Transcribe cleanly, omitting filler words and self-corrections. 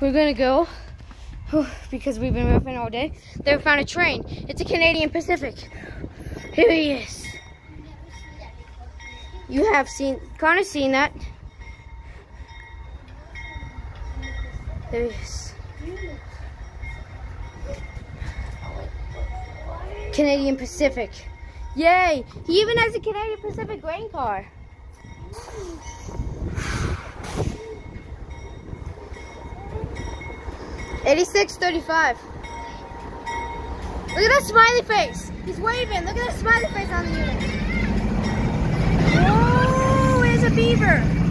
we're gonna go, because we've been moving all day. They found a train. It's a Canadian Pacific. Here he is. You have kind of seen that. There he is. Canadian Pacific. Yay! He even has a Canadian Pacific grain car. $86.35. Look at that smiley face. He's waving. Look at that smiley face on the unit. Whoa, there's a beaver.